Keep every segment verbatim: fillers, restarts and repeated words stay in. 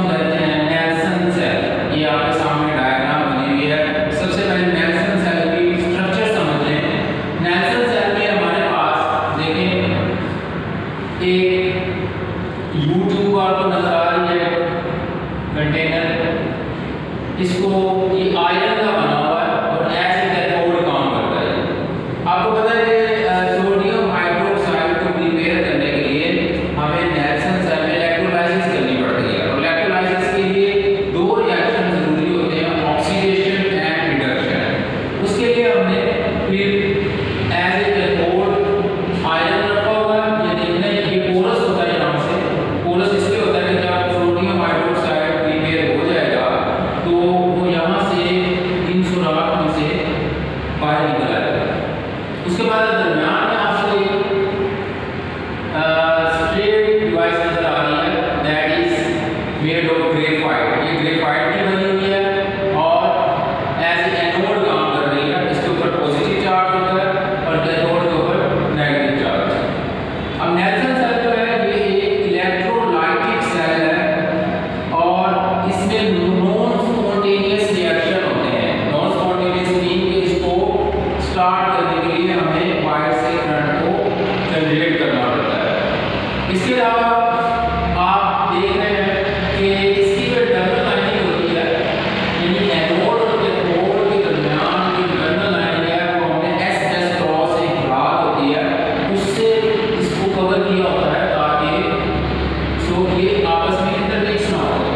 हम लेते हैं नेल्सन सेल। ये आपके सामने डायग्राम बनी हुई है। सबसे पहले नेल्सन सेल की स्ट्रक्चर समझ लें। नेल्सन सेल में हमारे पास देखें एक यूट्यूब आपको नजर आ रही है कंटेनर, इसको ये आयरन का बना हुआ है और ऐसे कैथोड काम करता है। आपको पता है कि सोडियम हाइड्रोक्साइड को प्रिपेयर करने के लिए हमें नेल्सन सेल में इलेक्ट्रोलाइसिस करनी पड़ती है और इलेक्ट्रोलाइसिस के लिए दो रिएक्शन जरूरी होते हैं, ऑक्सीडेशन एंड रिडक्शन। उसके लिए हमने फिर एज ए कैथोड आयरन रखा हुआ है। ये देखना ये पोरस होता है, यहाँ से पोरस इसलिए होता है कि जब सोडियम हाइड्रोक्साइड प्रिपेयर हो जाएगा तो वो यहाँ से इन सुराख में से बाहर निकल आएगा। उसके बाद दरमियान में आपको एक स्ट्रेट डिवाइस नजर आ रही है, that is made of graphite. ये ग्रेफाइट की बनी हुई है और एज एनोड काम कर रही है। इसके ऊपर पॉजिटिव चार्ज होता है और कैथोड के ऊपर नेगेटिव चार्ज। अब नेल्सन सेल जो है ये एक इलेक्ट्रोलाइटिक सेल है और इसमें नॉन स्पॉन्टेनियस रिएक्शन होते हैं। नॉन स्पॉन्टेनियस मीन कि इसको स्टार्ट करने के लिए हमें वायर से करंट को जनरेट करना पड़ता है। इसके अलावा आप देख रहे हैं कि इसकी जो डबल लाइनिंग होती है, यानी एनोड और कैथोड के दरमियान की डबल लाइनिंग है, वो हमने एस एस क्रॉस एक घात होती है उससे इसको कवर किया होता है ताकि सो ये आपस में इंटरमिक्स ना हो।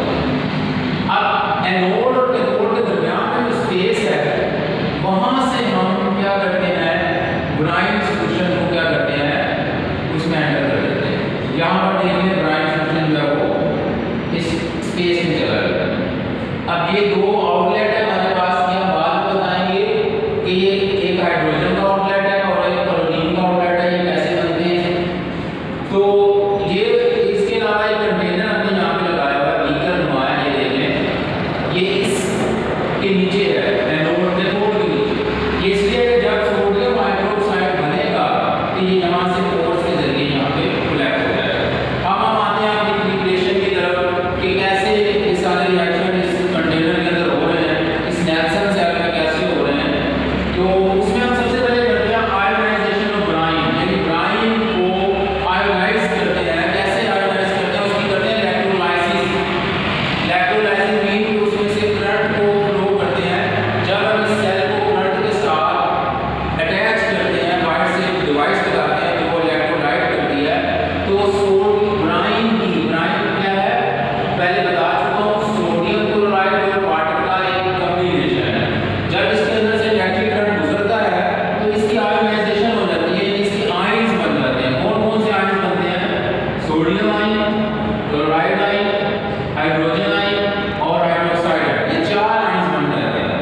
अब एनोड और कैथोड के दरमियान में जो स्पेस है वहां से हम क्या करते हैं, ब्राइन सोल्यूशन को क्या करते हैं उसमें एंटर कर देते हैं। यहाँ पर देखिए ब्राइन सोल्यूशन जो है वो इस स्पेस में चला गया। अब ये दो आउटलेट है हमारे पास, ये हम बाद में बताएंगे कि ये एक हाइड्रोजन का आउटलेट है और एक क्लोरीन का आउटलेट है, ये कैसे बनते हैं। तो ये इसके अलावा एक कंटेनर हमने यहाँ पे लगाया हुआ है, बीकर नुमाया, ये देख लें, ये इसके नीचे है, एनोड कैथोड के नीचे। ये इसलिए कि जब सोडियम हाइड्रोक्साइड बनेगा तो ये यहाँ से पोर्स के जरिए यहाँ पे कलेक्ट हो जाएगा। अब हम आते हैं अपनी प्रिपरेशन की तरफ कि कैसे ये सारे रिएक्शन इस कंटेनर के अंदर हो रहे हैं, इस नेल्सन सेल में कैसे हो रहे हैं। तो उसमें हम सबसे पहले करते हैं आयोनाइजेशन ऑफ ब्राइन, यानी ब्राइन को आयोनाइज करते हैं। कैसे आयोनाइज करते हैं, उसकी करते हैं इलेक्ट्रोलाइसिस। इलेक्ट्रोलाइसिस मीन कि उसमें से करंट को फ्लो करते हैं। जब हम इस सेल को करंट के साथ अटैच करते हैं, वायर से एक डिवाइस लगाते हैं जो इलेक्ट्रोलाइट करती है, तो सोडियम ब्राइन की ब्राइन क्या है पहले बता चुका हूँ, सोडियम क्लोराइड और वाटर का एक कॉम्बिनेशन है। जब इसके अंदर से इलेक्ट्रिक करंट गुजरता है तो इसकी आयोनाइजेशन हो जाती है, इसकी आयंस बन जाते हैं। कौन कौन से आयंस बनते हैं, sodium ion, chloride ion, hydrogen ion और हाइड्रोक्साइड आयन, ये चार आयंस बन जाते हैं।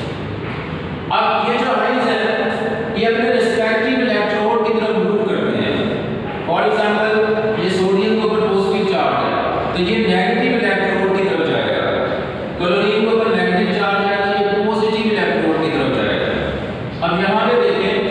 अब ये जो आयंस है ये अपने रिस्पेक्टिव इलेक्ट्रोड की तरफ मूव करते हैं। फॉर एग्जांपल ये सोडियम के ऊपर पॉजिटिव चार्ज है तो ये नेगेटिव इलेक्ट्रोड की तरफ जाएगा, क्लोरीन के ऊपर नेगेटिव चार्ज है तो ये पॉजिटिव इलेक्ट्रोड की तरफ जाएगा। अब यहाँ पे देखें,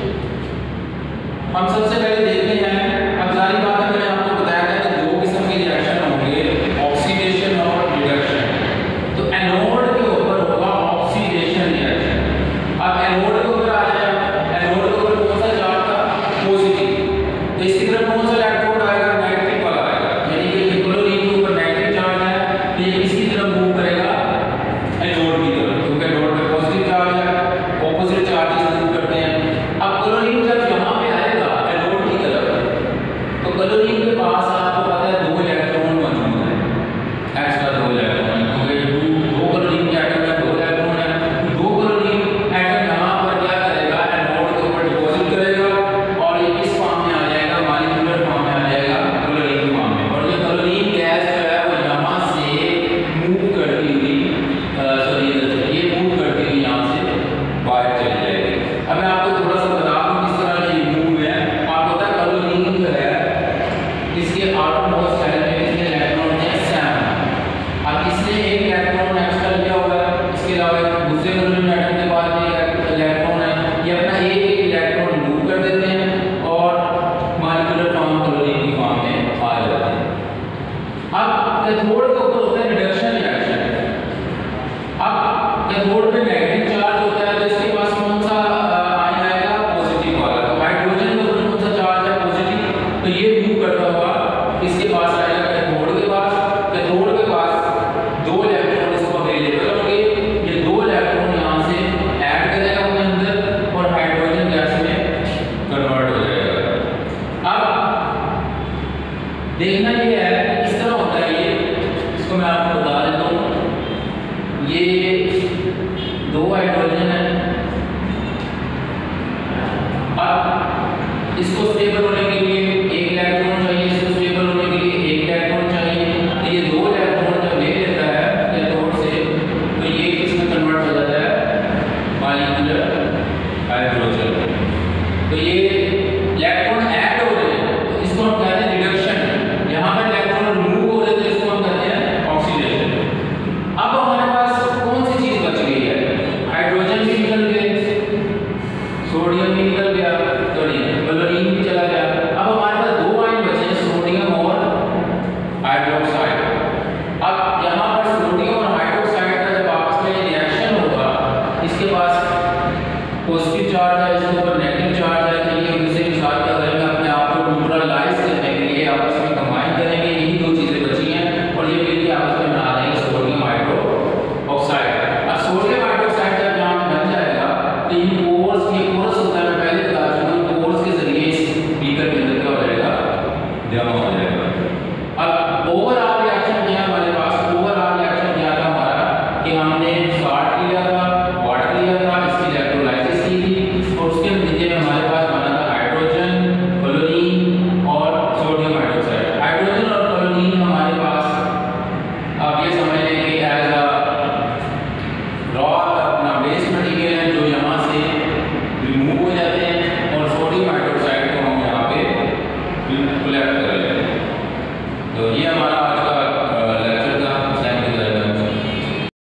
हम सबसे पहले देखते हैं, अब सारी बातें मैंने आपको बताया था कि दो किस्म के रिएक्शन होंगे, ऑक्सीडेशन और रिडक्शन। तो एनोड के ऊपर होगा ऑक्सीडेशन रिएक्शन। अब एनोड के ऊपर आ जाए, एनोड के ऊपर कौन सा चार्ज था, पॉजिटिव, तो इसकी तरफ कौन सा इलेक्ट्रोड आएगा, नेगेटिव वाला आएगा। यानी कि ये क्लोरीन के ऊपर नेगेटिव चार्ज है तो ये किसकी तरफ मूव करेगा, एनोड की तरफ, क्योंकि एनोड पे पॉजिटिव चार्ज है, ऑपोजिट चार्जेस मूव करते हैं। अब क्लोरीन जब यहाँ पे आएगा एनोड की तरफ तो क्लोरीन के पास आपको पता है दो इलेक्ट्रॉन मौजूद है, एक्स्ट्रा दो इलेक्ट्रॉन, क्योंकि दो क्लोरीन के एटम है, दो इलेक्ट्रॉन है। दो क्लोरीन एटम यहाँ पर क्या करेगा, एनोड के ऊपर डिपॉजिट करेगा और ये किस फॉर्म में आ जाएगा, मॉलिक्यूलर फॉर्म में आ जाएगा, क्लोरीन फॉर्म में। और ये क्लोरीन गैस जो है वो यहाँ से मूव करती हुई सॉरी ये मूव करती हुई यहाँ से बाहर चली जाएगी। अब मैं आपको थोड़ा सा बता दूं किस तरह ये मूव है। आपको पता है क्लोरीन जो है इसके आउटमोस्ट शेल में कितने इलेक्ट्रॉन हैं, सेवन। अब इसने एक इलेक्ट्रॉन एक्स्ट्रा लिया हुआ है, इसके अलावा दूसरे क्लोरीन एटम के पास भी एक इलेक्ट्रॉन है, ये अपना एक एक इलेक्ट्रॉन मूव कर देते हैं और मॉलिक्यूलर फॉर्म क्लोरीन की फॉर्म में आ जाते हैं। अब कैथोड के ऊपर होता है मूव करता हुआ किसके पास आएगा, कैथोड के पास। कैथोड के पास दो इलेक्ट्रॉन इसको अवेलेबल होंगे, ये दो इलेक्ट्रॉन यहाँ से ऐड करेगा अपने अंदर और हाइड्रोजन गैस में कन्वर्ट हो जाएगा। अब देखना ये है कि किस तरह होता है ये, इसको मैं आपको